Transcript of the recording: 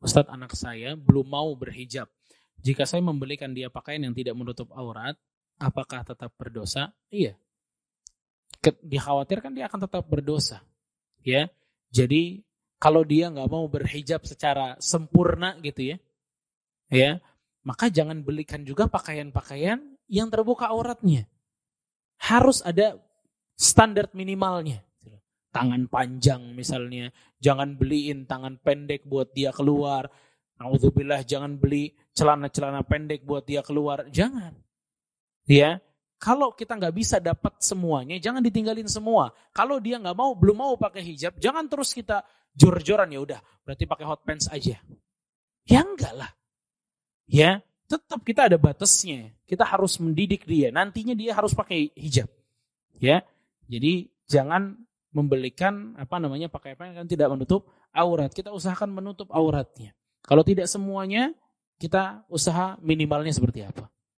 Ustadz, anak saya belum mau berhijab. Jika saya membelikan dia pakaian yang tidak menutup aurat, apakah tetap berdosa? Iya. Dikhawatirkan dia akan tetap berdosa. Ya. Jadi kalau dia nggak mau berhijab secara sempurna gitu ya, maka jangan belikan juga pakaian-pakaian yang terbuka auratnya. Harus ada standar minimalnya. Tangan panjang misalnya, jangan beliin tangan pendek buat dia keluar. Naudzubillah, jangan beli celana-celana pendek buat dia keluar. Jangan. Ya, kalau kita nggak bisa dapat semuanya, jangan ditinggalin semua. Kalau dia nggak mau, belum mau pakai hijab, jangan terus kita jor-joran, ya udah, berarti pakai hot pants aja. Ya enggak lah. Ya, tetap kita ada batasnya. Kita harus mendidik dia. Nantinya dia harus pakai hijab. Ya, jadi jangan membelikan pakaian yang tidak menutup aurat. Kita usahakan menutup auratnya. Kalau tidak semuanya, kita usaha minimalnya seperti apa.